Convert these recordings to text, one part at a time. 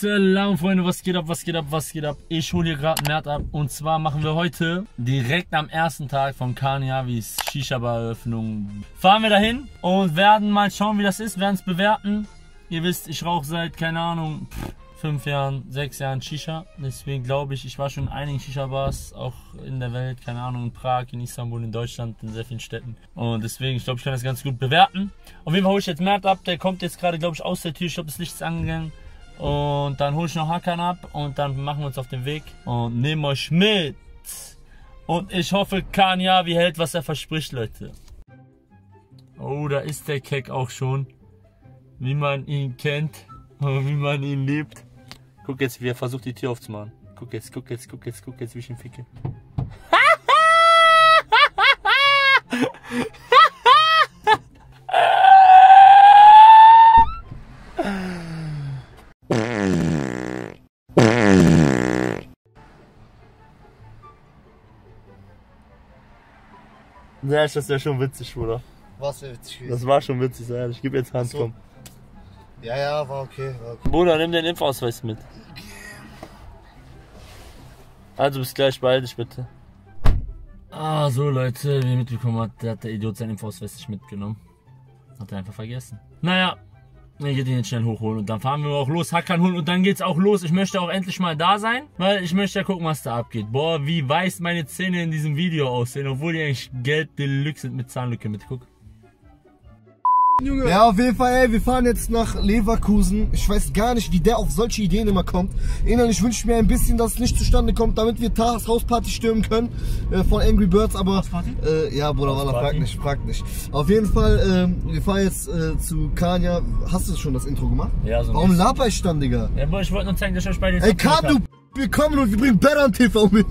Salam Freunde, was geht ab, was geht ab, was geht ab? Ich hole hier gerade Mert ab und zwar machen wir heute direkt am ersten Tag von Kaniavis Shisha-Bar-Eröffnung. Fahren wir dahin und werden mal schauen, wie das ist, werden es bewerten. Ihr wisst, ich rauche seit, keine Ahnung, 5 Jahren, 6 Jahren Shisha. Deswegen glaube ich war schon in einigen Shisha-Bars, auch in der Welt, keine Ahnung, in Prag, in Istanbul, in Deutschland, in sehr vielen Städten. Und deswegen, ich glaube, ich kann das ganz gut bewerten. Auf jeden Fall hole ich jetzt Mert ab, der kommt jetzt gerade, glaube ich, aus der Tür. Ich glaube, das Licht ist angegangen. Und dann hole ich noch Hakan ab und dann machen wir uns auf den Weg und nehmen euch mit. Und ich hoffe, Kaniavi hält, was er verspricht, Leute. Oh, da ist der Keck auch schon. Wie man ihn kennt und wie man ihn liebt. Guck jetzt, wie er versucht, die Tür aufzumachen. Guck jetzt, wie ich ihn ficke. Ja, das ist ja schon witzig, Bruder. Was wäre witzig gewesen? Das war schon witzig, ehrlich. Ich gebe jetzt Hand, komm. Ja, war okay, Bruder, nimm den Impfausweis mit. Also bis gleich, beeil dich bitte. Ah, so Leute, wie ihr mitbekommen habt, hat der Idiot seinen Impfausweis nicht mitgenommen. Hat er einfach vergessen. Naja, ich gehe den jetzt schnell hochholen und dann fahren wir auch los, Hakan holen und dann geht's auch los. Ich möchte auch endlich mal da sein, weil ich möchte ja gucken, was da abgeht. Boah, wie weiß meine Zähne in diesem Video aussehen, obwohl die eigentlich Gelb Deluxe sind mit Zahnlücke mit. Guck. Junge. Ja, auf jeden Fall, ey, wir fahren jetzt nach Leverkusen. Ich weiß gar nicht, wie der auf solche Ideen immer kommt. Innerlich wünsche ich mir ein bisschen, dass es nicht zustande kommt, damit wir Taras Hausparty stürmen können von Angry Birds, aber ja, Bruder, Wallah, frag nicht. Auf jeden Fall, wir fahren jetzt zu Kania. Hast du schon das Intro gemacht? Ja, so. Warum laber ich dann, Digga? Ja, boah, ich wollte nur zeigen, dass ich euch bei den Ey, Kam, wir kommen und wir bringen Beran TV mit.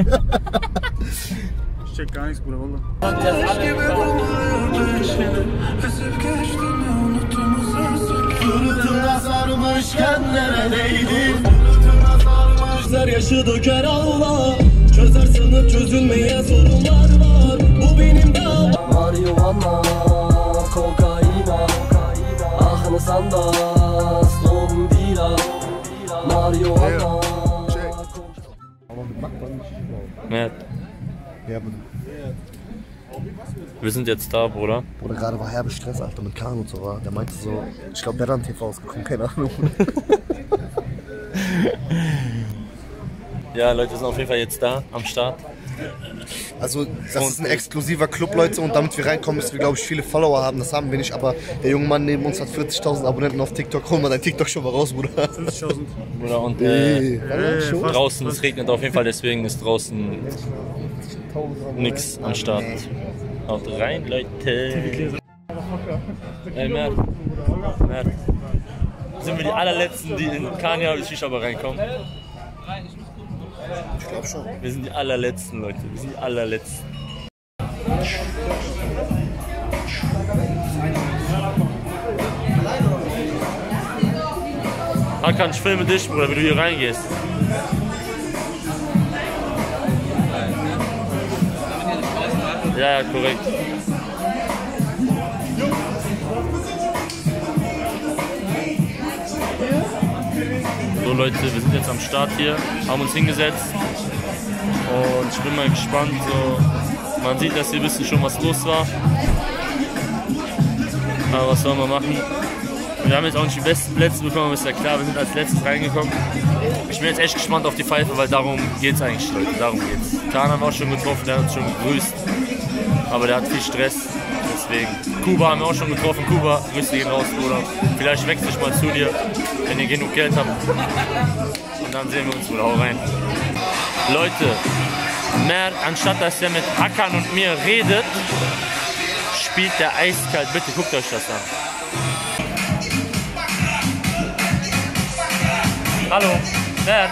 Ich check gar nichts, Bruder, Wallah. Fırtına sarmışken neredeydin? Yaşı döker Allah. Çözer sanıp çözülmeye sorunlar var. Bu benim davam. Marihuana, kokaina, ahını sanda, slomdila, Marihuana. Mert. Ja, Bruder. Wir sind jetzt da, Bruder. Bruder, gerade war herbe Stress, Alter, mit Kahn und so war. Der meinte so, ich glaube, Beran TV ausgekommen, keine Ahnung. Ja, Leute sind auf jeden Fall jetzt da, am Start. Also, das ist ein exklusiver Club, Leute, und damit wir reinkommen, müssen wir, glaube ich, viele Follower haben. Das haben wir nicht, aber der junge Mann neben uns hat 40.000 Abonnenten auf TikTok. Hol mal dein TikTok schon mal raus, Bruder. 50.000. Bruder, und draußen, es regnet auf jeden Fall, deswegen ist draußen nix am Start. Haut rein, Leute. Ey, Mert. Sind wir die allerletzten, die in Kaniavis Shisha-Bar reinkommen? Ich glaube schon. Wir sind die allerletzten, Leute. Wir sind die allerletzten. Hakan, ich filme dich, Bruder, wie du hier reingehst. Ja, korrekt. So Leute, wir sind jetzt am Start hier, haben uns hingesetzt und ich bin mal gespannt. So, man sieht, dass hier ein bisschen schon was los war. Aber was soll man machen? Wir haben jetzt auch nicht die besten Plätze bekommen, aber ist ja klar, wir sind als letztes reingekommen. Ich bin jetzt echt gespannt auf die Pfeife, weil darum geht es eigentlich, Leute, darum geht's. Kahn haben wir auch schon getroffen, der hat uns schon begrüßt, aber der hat viel Stress, deswegen. Kuba haben wir auch schon getroffen, Kuba, Grüße gehen raus, Bruder. Vielleicht wechsle ich mal zu dir, wenn ihr genug Geld habt. Und dann sehen wir uns, Bruder, hau rein. Leute, Mert, anstatt dass er mit Hakan und mir redet, spielt der eiskalt. Bitte guckt euch das an. Hallo, Mert.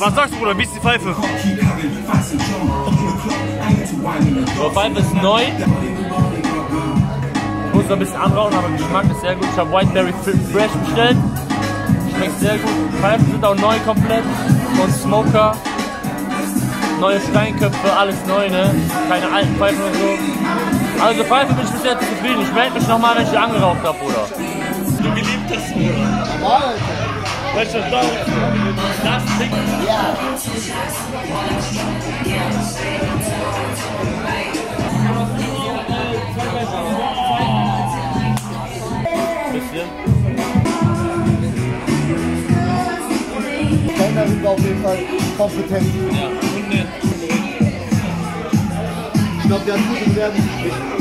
Was sagst du, Bruder? Wie ist die Pfeife? Die Pfeife ist neu. Ich muss noch ein bisschen anrauchen, aber der Geschmack ist sehr gut. Ich habe Whiteberry Fresh bestellt. Schmeckt sehr gut. Die Pfeifen sind auch neu komplett. Von Smoker. Neue Steinköpfe, alles neu, ne? Keine alten Pfeifen und so. Also Pfeife bin ich bis jetzt zufrieden. Ich melde mich nochmal, wenn ich die angeraucht habe, Bruder. Du geliebtes, Bruder. Welcher Dauer? Das Ding? Ja. Bisschen. Keiner sind auf jeden Fall kompetent. Ja, und nett. Ich glaube, der hat gute Bewerbung.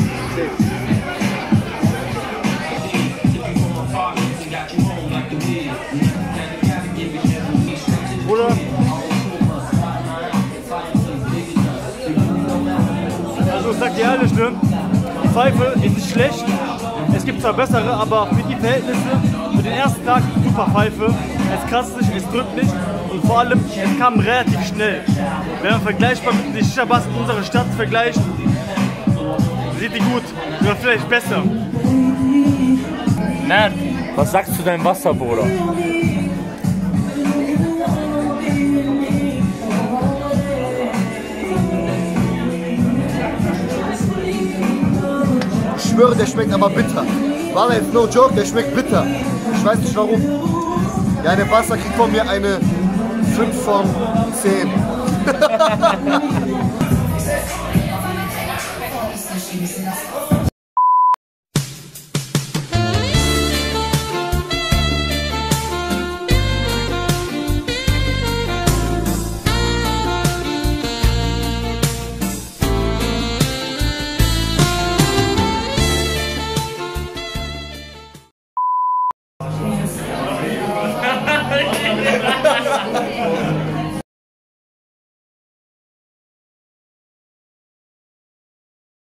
Bruder. Also ich sag dir ehrlich, ne? Die Pfeife ist nicht schlecht. Es gibt zwar bessere, aber für die Verhältnisse, für den ersten Tag super Pfeife. Es kratzt nicht, es drückt nicht und vor allem, es kam relativ schnell. Wenn man vergleichbar mit den Shisha-Bars in unserer Stadt vergleicht, sieht die gut, oder vielleicht besser. Nerd, was sagst du zu deinem Wasser, Bruder? Ich schwöre, der schmeckt aber bitter. Wallah, jetzt no joke, der schmeckt bitter. Ich weiß nicht warum. Ja, der Wasser kriegt von mir eine 5 von 10.